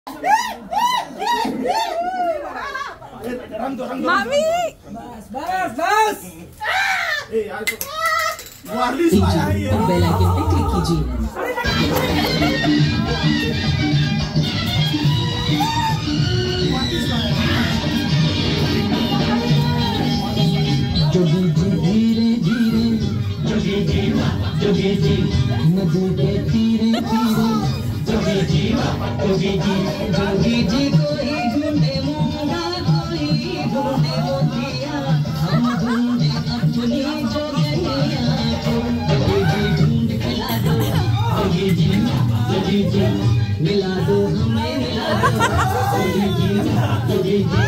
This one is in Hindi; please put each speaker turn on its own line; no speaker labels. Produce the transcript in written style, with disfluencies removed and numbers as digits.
मामी
बस
यार वार्लिस आया है ये
बेल आइकन पे क्लिक कीजिए। जोगी जी धीरे धीरे जोगी जी नदी के तीरे तीरे जोगी जी कोई ढूंढे मोंगा कोई ढूंढे मोतिया हम ढूंढे अपनी जोगिया को जोगी जी ढूंढ के ला दो जोगी जी मिला दो हमें मिला दो जोगी जी